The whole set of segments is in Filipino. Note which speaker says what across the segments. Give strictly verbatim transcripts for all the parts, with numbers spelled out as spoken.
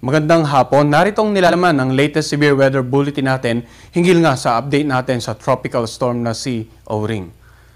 Speaker 1: Magandang hapon. Naritong nilalaman ang latest severe weather bulletin natin hinggil nga sa update natin sa tropical storm na si O-Ring.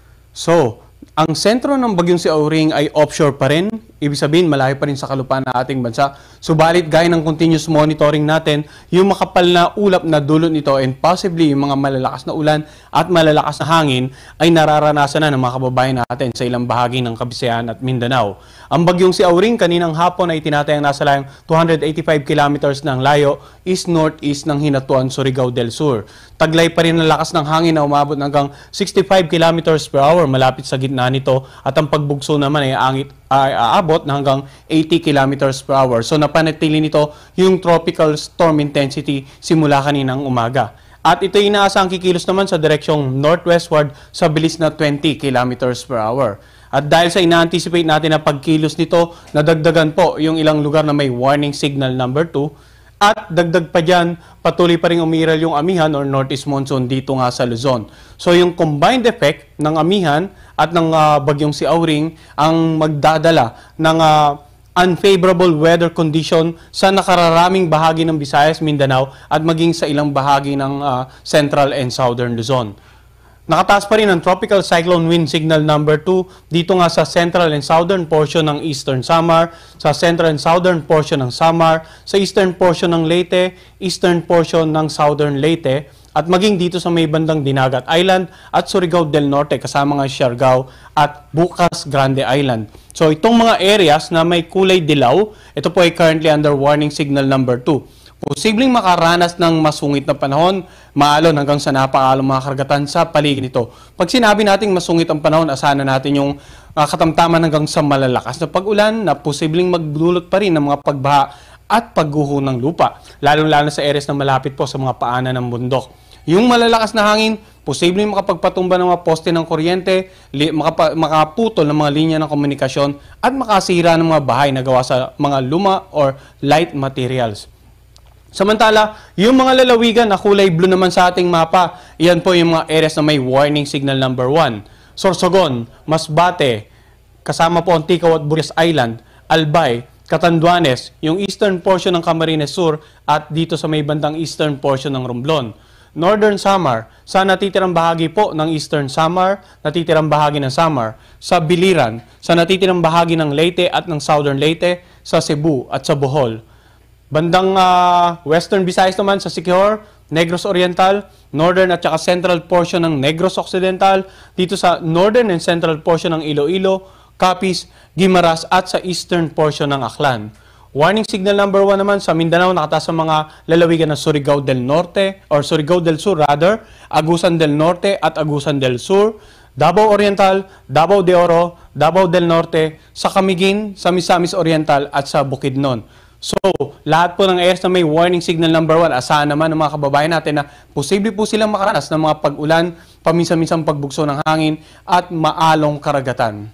Speaker 1: So, ang sentro ng bagyong si O-Ring ay offshore pa rin. Ibig sabihin, malayo pa rin sa kalupaan ng ating bansa. Subalit, gaya ng continuous monitoring natin, yung makapal na ulap na dulot nito and possibly yung mga malalakas na ulan at malalakas na hangin ay nararanasan na ng mga kababayan natin sa ilang bahagi ng Kabisayan at Mindanao. Ang bagyong si O-Ring kaninang hapon ay tinatayang nasa layong two hundred eighty-five kilometers ng layo east-northeast ng Hinatuan, Surigao del Sur. Taglay pa rin ang lakas ng hangin na umabot hanggang sixty-five kilometers per hour malapit sa gitna nito at ang pagbugso naman ay angit ay aabot na hanggang eighty kilometers per hour. So napanatili nito yung tropical storm intensity simula kaninang umaga. At ito ay inaasang kikilos naman sa direksyong northwestward sa bilis na twenty kilometers per hour. At dahil sa ina-anticipate natin na pagkilos nito, nadagdagan po yung ilang lugar na may warning signal number two. At dagdag pa dyan, patuloy pa rin umiral yung amihan or northeast monsoon dito nga sa Luzon. So yung combined effect ng amihan at ng uh, bagyong si O-Ring ang magdadala ng uh, unfavorable weather condition sa nakararaming bahagi ng Visayas, Mindanao at maging sa ilang bahagi ng uh, central and southern Luzon. Nakataas pa rin ang tropical cyclone wind signal number two dito nga sa central and southern portion ng eastern Samar, sa central and southern portion ng Samar, sa eastern portion ng Leyte, eastern portion ng southern Leyte, at maging dito sa may bandang Dinagat Island at Surigao del Norte kasama nga Siargao at Bukas Grande Island. So itong mga areas na may kulay dilaw, ito po ay currently under warning signal number two. Posibleng makaranas ng masungit na panahon, maalon hanggang sa napakalong mga karagatan sa paligid nito. Pag sinabi nating masungit ang panahon, asahan na natin yung uh, katamtaman hanggang sa malalakas na pag-ulan na posibleng magdulot pa rin ng mga pagbaha at pagguho ng lupa, lalong-lalo sa areas na malapit po sa mga paanan ng bundok. Yung malalakas na hangin, posibleng makapagpatumba ng mga poste ng kuryente, makapa, makaputol ng mga linya ng komunikasyon at makasira ng mga bahay na gawa sa mga luma or light materials. Samantala, yung mga lalawigan na kulay blue naman sa ating mapa, iyan po yung mga areas na may warning signal number one. Sorsogon, Masbate, kasama po ang Ticao at Burias Island, Albay, Catanduanes, yung eastern portion ng Camarines Sur at dito sa may bandang eastern portion ng Romblon. Northern Samar, sa natitirang bahagi po ng Eastern Samar, natitirang bahagi ng Samar, sa Biliran, sa natitirang bahagi ng Leyte at ng Southern Leyte, sa Cebu at sa Bohol. Bandang uh, Western Visayas naman sa Siquijor, Negros Oriental, Northern at saka Central portion ng Negros Occidental, dito sa Northern and Central portion ng Iloilo, Capiz, Guimaras at sa Eastern portion ng Aklan. Warning signal number one naman sa Mindanao, nakataas sa mga lalawigan ng Surigao del Norte or Surigao del Sur rather, Agusan del Norte at Agusan del Sur, Davao Oriental, Davao de Oro, Davao del Norte, sa Camiguin, sa Misamis Oriental at sa Bukidnon. So, lahat po ng areas na may warning signal number one, asahan naman ng mga kababayan natin na posible po silang makaranas ng mga pag-ulan, paminsan-minsang pagbugso ng hangin at maalong karagatan.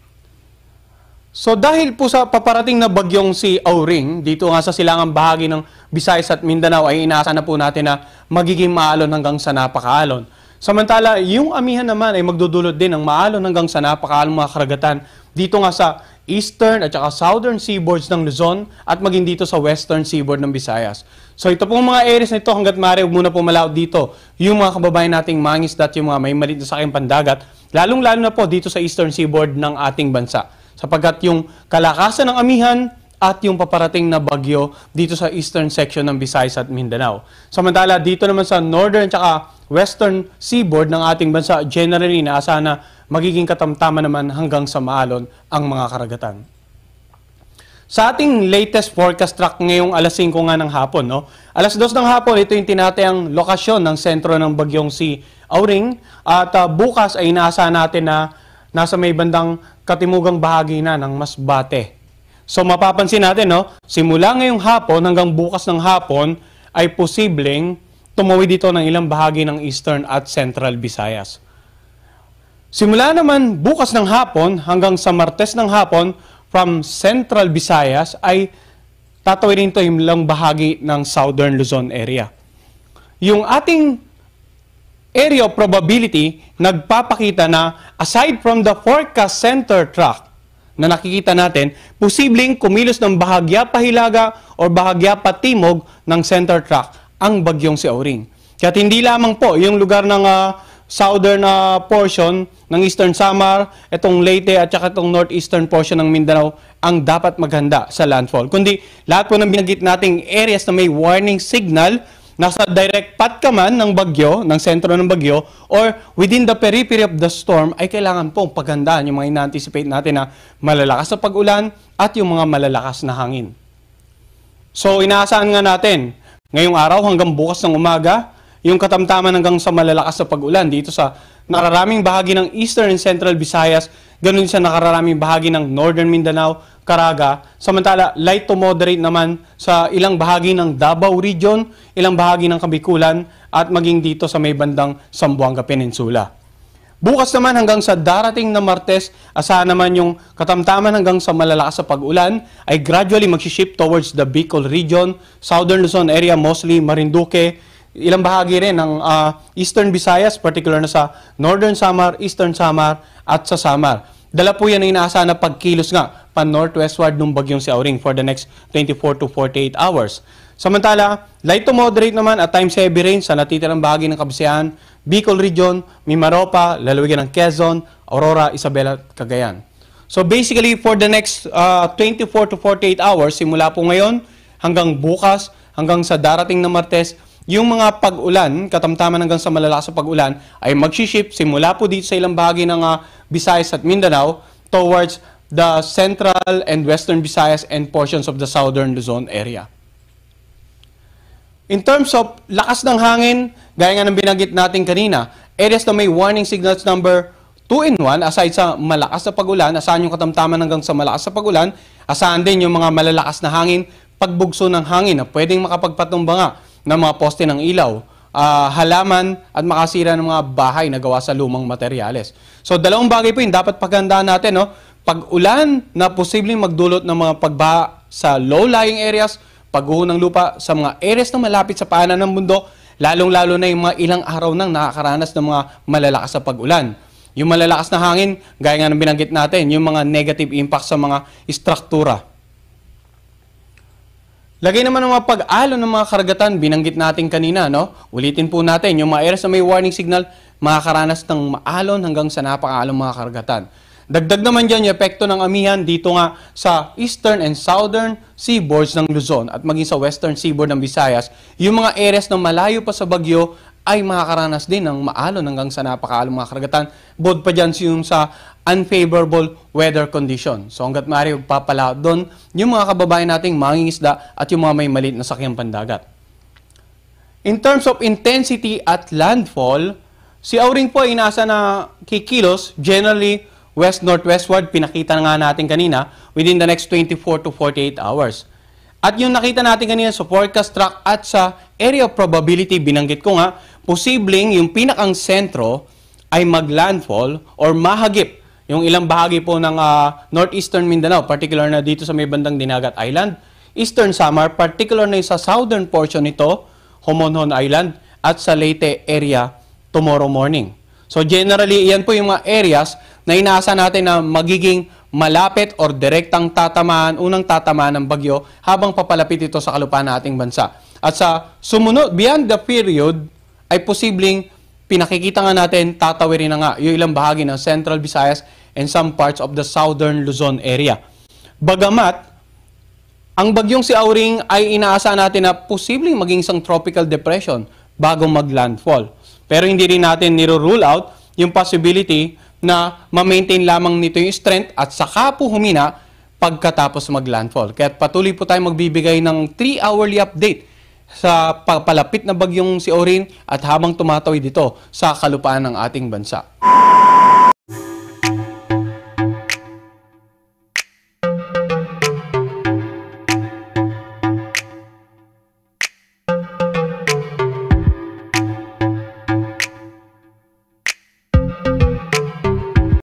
Speaker 1: So, dahil po sa paparating na bagyong si O-Ring, dito nga sa silangang bahagi ng Visayas at Mindanao ay inaasahan na po natin na magiging maalon hanggang sa napakaalon. Samantala, yung amihan naman ay magdudulot din ng maalon hanggang sa napakaalong mga karagatan dito nga sa eastern at saka southern seaboards ng Luzon at maging dito sa western seaboard ng Visayas. So ito pong mga areas na ito hanggat maaari huwag muna po malaot dito yung mga kababayan nating mangisda at yung mga may maliit na sakyang pandagat, lalong-lalo na po dito sa eastern seaboard ng ating bansa. Sapagkat yung kalakasan ng amihan at yung paparating na bagyo dito sa eastern section ng Visayas at Mindanao. Samantala dito naman sa northern at saka western seaboard ng ating bansa, generally inaasahan na magiging katamtaman naman hanggang sa maalon ang mga karagatan. Sa ating latest forecast track ngayong alas singko nga ng hapon, no? alas dos ng hapon, ito yung tinatayang lokasyon ng sentro ng bagyong si O-Ring at uh, bukas ay inaasahan natin na nasa may bandang katimugang bahagi na ng Masbate. So mapapansin natin, no? simula ngayong hapon hanggang bukas ng hapon ay posibleng tumawid dito ng ilang bahagi ng eastern at central Visayas. Simula naman bukas ng hapon hanggang sa Martes ng hapon from Central Visayas ay tatawid ito yung ilang bahagi ng Southern Luzon area. Yung ating area of probability nagpapakita na aside from the forecast center track na nakikita natin, posibleng kumilos ng bahagya pahilaga o bahagya patimog ng center track ang bagyong si Auring. Kaya hindi lamang po yung lugar ng uh, southern uh, portion ng Eastern Samar, itong Leyte at saka itong northeastern portion ng Mindanao ang dapat maghanda sa landfall. Kundi lahat po ng binanggit nating areas na may warning signal, nasa direct path ka man ng bagyo, ng sentro ng bagyo, or within the periphery of the storm, ay kailangan pong paghandaan yung mga ina-anticipate natin na malalakas na pag-ulan at yung mga malalakas na hangin. So, inaasahan nga natin, ngayong araw hanggang bukas ng umaga, yung katamtaman hanggang sa malalakas na pag-ulan dito sa nakararaming bahagi ng Eastern and Central Visayas, ganun sa nakararaming bahagi ng Northern Mindanao, Caraga, samantala light to moderate naman sa ilang bahagi ng Davao Region, ilang bahagi ng Kabikulan, at maging dito sa may bandang Zamboanga Peninsula. Bukas naman hanggang sa darating na Martes, asahan naman yung katamtaman hanggang sa malalakas sa pag-ulan ay gradually mag-shift towards the Bicol Region, Southern Luzon area, mostly Marinduque, ilang bahagi rin ng uh, Eastern Visayas, particular na sa Northern Samar, Eastern Samar, at sa Samar. Dala po yan ang inaasahan na pagkilos nga pan-northwestward ng bagyong si Auring for the next twenty-four to forty-eight hours. Samantala, light to moderate naman at times heavy rain sa natitirang bahagi ng Kabisayhan, Bicol Region, Mimaropa, lalawigan ng Quezon, Aurora, Isabela, Cagayan. So basically, for the next uh, twenty-four to forty-eight hours, simula po ngayon hanggang bukas, hanggang sa darating na Martes, yung mga pag-ulan, katamtaman hanggang sa malalakas sa pag-ulan, ay mag-shift simula po dito sa ilang bahagi ng uh, Visayas at Mindanao towards the Central and Western Visayas and portions of the Southern Luzon area. In terms of lakas ng hangin, gaya nga ng binanggit natin kanina, areas na may warning signals number two in one, aside sa malakas na pag-ulan, asahan yung katamtaman hanggang sa malakas na pag-ulan, asahan din yung mga malalakas na hangin, pagbugso ng hangin na pwedeng makapagpatumba nga ng mga poste ng ilaw, uh, halaman at makasira ng mga bahay na gawa sa lumang materyales. So dalawang bagay po yung dapat paghandaan natin, no? Pag-ulan na posibleng magdulot ng mga pagbaha sa low-lying areas, pagguho ng lupa sa mga areas na malapit sa paanan ng bundok, lalong-lalo na yung mga ilang araw nang nakakaranas ng mga malalakas na pag-ulan. Yung malalakas na hangin, gaya nga ng binanggit natin, yung mga negative impact sa mga istruktura. Lagay naman ng mga pag-alon ng mga karagatan, binanggit natin kanina, no? Ulitin po natin, yung mga areas na may warning signal, makakaranas ng maalon hanggang sa napakaalong mga karagatan. Dagdag naman dyan yung epekto ng amihan dito nga sa eastern and southern seaboards ng Luzon at maging sa western seaboard ng Visayas, yung mga areas na malayo pa sa bagyo ay makakaranas din ng maalon hanggang sa napakaalong mga karagatan. Bod pa dyan yung sa unfavorable weather condition. So hanggat maaari magpapala doon yung mga kababayan nating mangingisda at yung mga may maliit na sakyang pandagat. In terms of intensity at landfall, si Auring po ay inasa na kikilos, generally west-northwestward, pinakita na nga natin kanina, within the next twenty-four to forty-eight hours. At yung nakita natin kanina sa forecast track at sa area of probability, binanggit ko nga, posibleng yung pinakang sentro ay mag-landfall or mahagip yung ilang bahagi po ng uh, northeastern Mindanao, particular na dito sa may bandang Dinagat Island, Eastern Samar, particular na sa southern portion nito, Homonhon Island, at sa Leyte area tomorrow morning. So generally, yan po yung mga areas na inaasa natin na magiging malapit or direktang tatamaan, unang tatamaan ng bagyo habang papalapit ito sa kalupaan nating bansa. At sa sumunod, beyond the period, ay posibleng pinakikita nga natin, tatawirin na nga yung ilang bahagi ng Central Visayas and some parts of the Southern Luzon area. Bagamat, ang bagyong si Auring ay inaasahan natin na posibleng maging isang tropical depression bago mag-landfall. Pero hindi rin natin niro-rule out yung possibility na ma-maintain lamang nito yung strength at saka po humina pagkatapos mag-landfall. Kaya patuloy po tayo magbibigay ng three hourly update sa palapit na bagyong si Auring at habang tumatawid dito sa kalupaan ng ating bansa.